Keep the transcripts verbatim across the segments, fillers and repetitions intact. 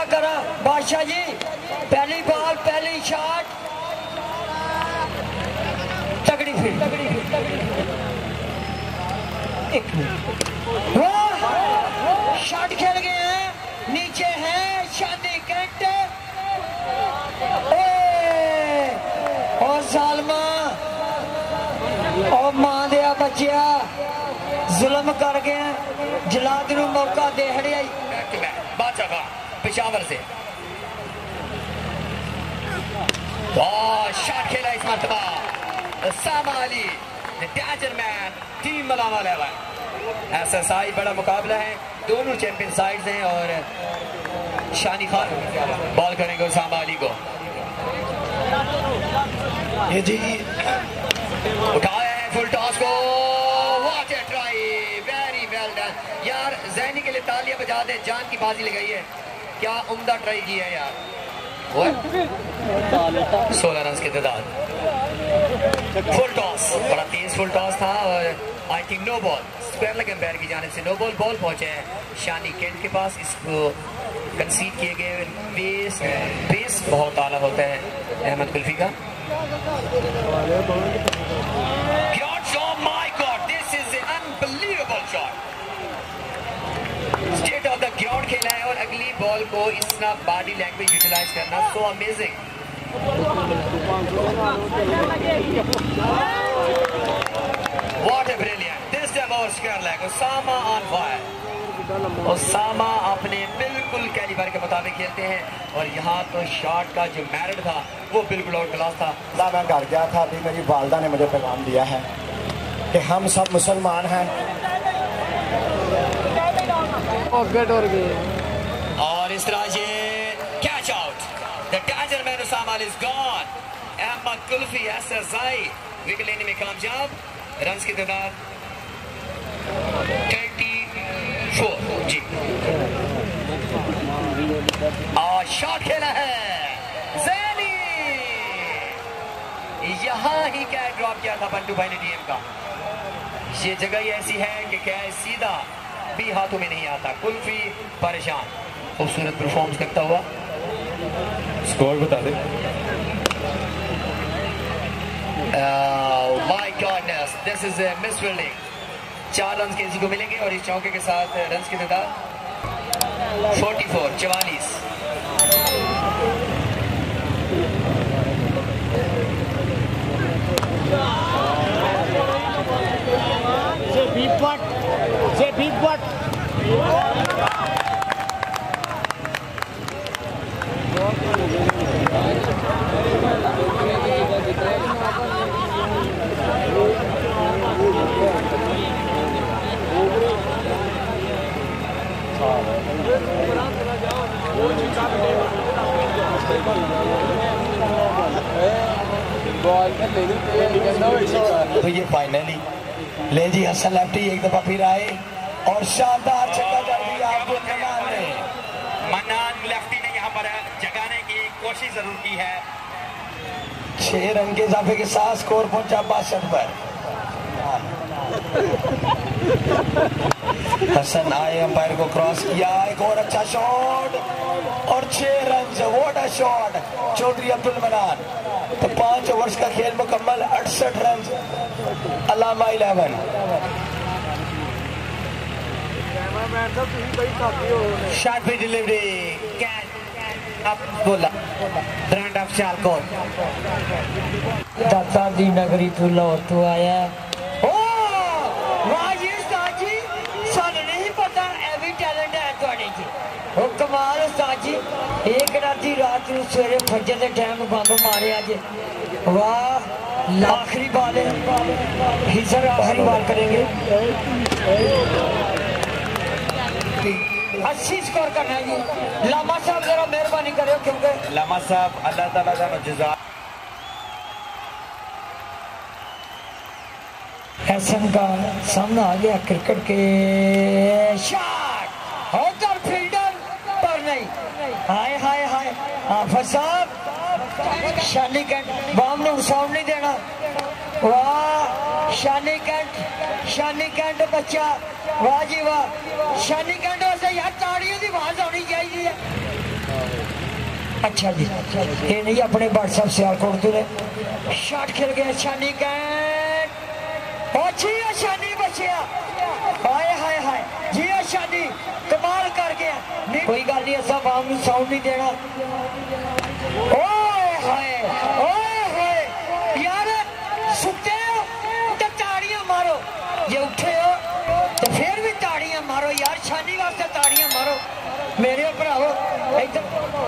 क्या करा बादशाह जी, पहली बॉल पहली शॉट तगड़ी फिर तगड़ी फिर तगड़ी एक शॉट खेल गए हैं, नीचे है शादी कैंट और सालमा और मां दिया बच्चिया जुल्म कर गए, जलाद नूं मौका दे हड़िया बादशाह खां पेशावर से शॉट खेला इस मरतबा Usama Ali danger man team मलावा लेवल। एसएसआई बड़ा मुकाबला है, दोनों चैंपियन साइड्स हैं और शानी खान बॉल करेंगे उसामा अली को। ये जी उठाया है फुल टॉस को, what a try, very well done यार। ज़ैनी के लिए तालियां बजा दे, जान की बाजी लगाई है, क्या उम्दा ट्राई किया है यार। सोलह रन की तादाद, फुल टॉस, बड़ा तेज फुल टॉस था और I think no ball, square leg umpire की जानिब से नो बॉल। बॉल पहुंचे हैं शानी केंट के पास, इसको कंसीड किए गए बेस बेस बहुत आला होता है अहमद कुल्फी का। My god, this is an unbelievable shot, straight off the ground खेला है और अगली बॉल को इतना बॉडी लैंग्वेज यूटिलाइज करना, so amazing. What a brilliant, this time over square leg, Osama on fire। Osama अपने बिल्कुल कैलिबर के मुताबिक खेलते हैं और यहाँ तो शॉट का जो मैरिट था वो बिल्कुल आउट क्लास था। मैं घर गया था, अभी मेरी वालदा ने मुझे पैगाम दिया है कि हम सब मुसलमान हैं। और इस तरह ये catch out, the danger man Usama is gone. Ahmed Kulfi एसएसआई विकेट लेने में कामयाब, रन की तादाद चौंतीस जी। और शॉट खेला है ज़ैनी, यहां ही कैच ड्रॉप किया था बंटू भाई ने टीम का। ये जगह ही ऐसी है कि कैच सीधा भी हाथों में नहीं आता। कुल्फी परेशान, खूबसूरत परफॉर्मेंस करता हुआ। स्कोर बता दे। My goodness, this is a miss fielding. चार रन किसी को मिलेंगे और इस चौके के साथ रन की तादाद चौवालीस चवालीस। जे बीपट जे बीपट तो ये फाइनली ले जी हसन लेफ्टी एक दफा फिर आए और शानदार छक्का जड़ दिया आपको मन्नान ने। मन्नान लेफ्टी ने यहाँ पर जगाने की कोशिश जरूर की है। छह रन के इजाफे के साथ स्कोर पहुंचा बासठ पर। हसन आए, अंपायर को क्रॉस किया, एक और अच्छा शॉट और छह रन। What a shot Chaudhry Abdul Manan. तो पांच ओवर्स का खेल मुकम्मल, अड़सठ रन अलामा इलेवन। शॉट पे डिलीवरी कैच अब बोला ब्रांड ऑफ शालकोट। दाता दी नगरी तू लाहौर तो आया। ओ वाह जी उस्ताद जी, सानू नहीं पता एवी टैलेंट है तुहाडे च। ओ कमाल उस्ताद जी, एक राती रात नूं सवेरे फजर दे टाइम बंब मारिया जे। वाह, आखिरी बॉल है, हिजर आखिरी बॉल करेंगे। अस्सी स्कोर करना है जी। लामा साहब जरा मेहरबानी करो, क्योंकि लामा साहब अल्लाह ताला का जज़ा। हसन का सामना आ गया क्रिकेट के शॉट, उधर फील्डर पर नहीं। हाय हाय हाय हाफिज साहब, शानी कैंट बाम ने साउंड नहीं देना। वाह शानी कैंट, शानी कैंट बच्चा, वाह जी वाह। शानी कैंट वैसे यार ताड़ियों की आवाज आनी चाहिए। अच्छा जी, ये नहीं अपने व्हाट्सएप सियालकोट तो ने शॉट खेल गया शानी कैंट। अच्छी शानी बचिया, हाय हाय हाय जी शानी कमाल कर गया। कोई गल नहीं, असा वाम नूं साउंड नहीं देना। ओए हाय ओए हाय यार, सुते हो तो ताड़ियां मारो, जे उठे हो तो फिर भी ताड़ियां मारो यार, शानी वास्ते ताड़ियां मारो मेरे भरावो। इधर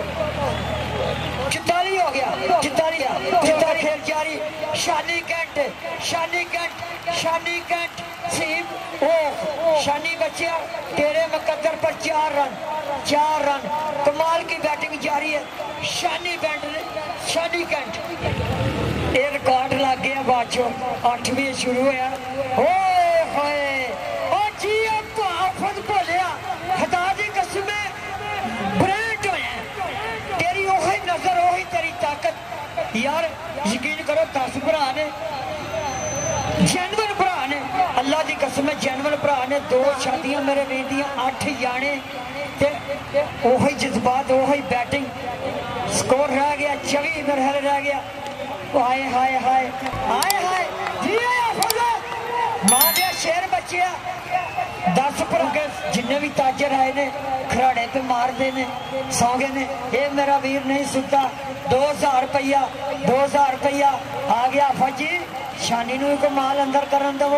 चिताली हो गया, चिताली चिताली खेल जारी। Shani Cantt Shani Cantt Shani Cantt सीम ओ शानी बच्चिया तेरे मुकद्दर पर चार रन चार रन कमाल की बैटिंग जारी है शानी कैंट ने। शानी कैंट एक रिकॉर्ड लग गया बाद चो अठवीं शुरू होया। ओए होए ओ जी आफत भोलिया खुदा दी कसम ब्रांड होया तेरी ओही नजर ओही तेरी ताकत यार। यकीन करो दस भरा ने जैनवन भरा ने, अल्लाह की कसम जैनवन भरा ने। दो शादियां मेरे वीर दियां, अठ जाने ते ओही जज्बात ओही बैटिंग। स्कोर रह गया चौबी मेरे रह गया। हाय हाय हाय हाय हाय जी मां दे शेर बच्चिया दस भरके जिन्ने भी ताजर आए ने खराड़े पे मारते ने सौ गए ने। ये मेरा वीर नहीं सुता। दो हजार रुपया दो हजार रुपया आ गया। आफत जी शानी नूं को माल अंदर करन दवो।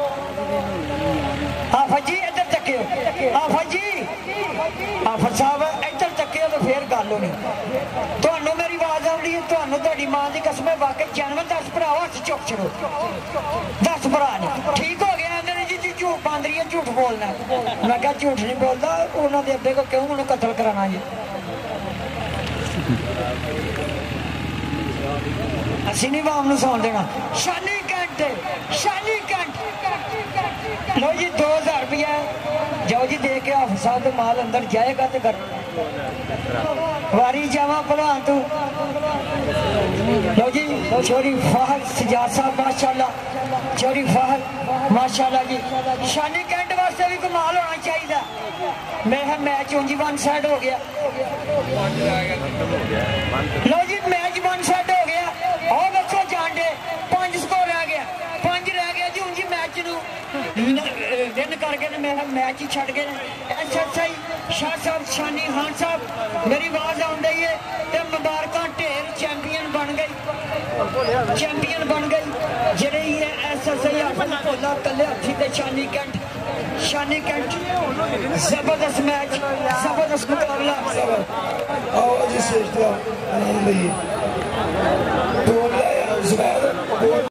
आफत जी इधर तकियो, आफत जी आफत साहब इधर तकियो तो फिर गल होनी। तुहानू मेरी आवाज आउंदी है, तुहानू तुहाडी मां दी कसम वाकई जानवर दस भरा हथ चुक छड़ो। दस भरा ने ठीक हो गया मेरी जी जी झूठ बांदरी है, झूठ बोलना। मैं क्या झूठ नहीं बोलता, उन्होंने अब्बे को क्यों उन्होंने कतल कराना जी। असी नहीं वाम नूं सौन देना। शानी कैंट शानी कैंट लो जी दो हजार रुपया जाओ जी दे के हाफिज साहब के माल अंदर जाएगा तो कर वारी जावा भलवान तू। लो जी चोरी फाहद सजाद साहब माशाल्लाह, चोरी फाहद माशाल्लाह जी। शानी कैंट वास्ते भी कमाल होना चाहिए। मेरा मैच उंजी वन साइड हो गया। लो जी मैच वन साइड हो गया। और देखो जांडे पांच स्कोर रह गया, पांच रह गया जी उंजी मैच नूं विन करके मेरा मैच ही छड़ गए। एस एस आई शाह साहब शानी खान साहब मेरी आवाज आउंदी है ते मुबारकां ढेर चैंपियन बन गई, चैंपियन बन गई जेडे एस एस आई भोला कले हथी ते शानी कैंट शानी कैंट जबरदस्त मैच जबरदस्त मुकाबला। आओ जी